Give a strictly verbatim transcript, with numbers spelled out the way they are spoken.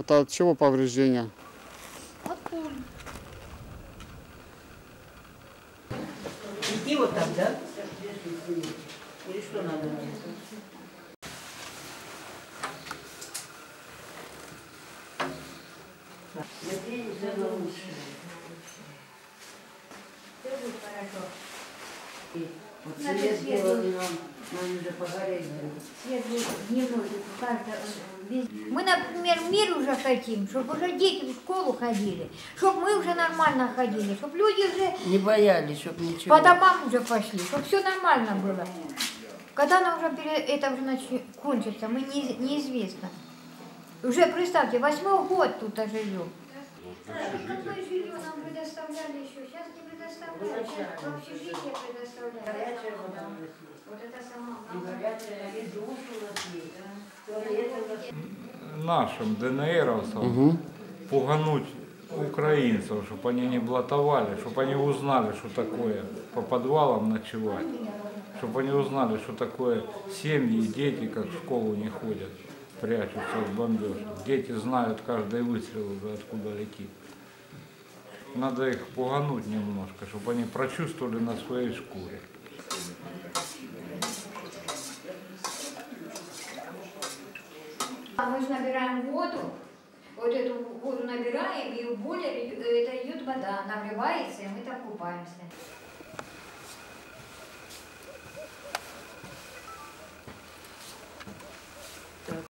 Это от чего повреждения? От пуль. Идти вот так, да? Или что надо? Надеюсь, это лучше. Все будет хорошо. Вот Значит, свет свет сделали будет. нам, нам уже погорели. Свет будет дневной, каждый, везде. Мы, например, мир уже хотим, чтобы уже дети в школу ходили, чтобы мы уже нормально ходили, чтобы люди уже Не боялись, чтобы ничего. по домам уже пошли, чтобы все нормально было. Когда она уже пере... это уже начнет кончится, мы не... неизвестно. Уже представьте, восьмой год тут живем. Какое жилье нам предоставляли еще? Сейчас не предоставляют. Сейчас в общежитие предоставляют. Вот это сама. Нашим ДНРовцам угу. пугануть украинцев, чтобы они не блатовали, чтобы они узнали, что такое по подвалам ночевать, чтобы они узнали, что такое семьи и дети, как в школу не ходят, прячутся от бомбежки. Дети знают каждый выстрел уже откуда летит. Надо их пугануть немножко, чтобы они прочувствовали на своей шкуре. Мы же набираем воду, вот эту воду набираем, и в бойлере это идет вода, нагревается, и мы там купаемся.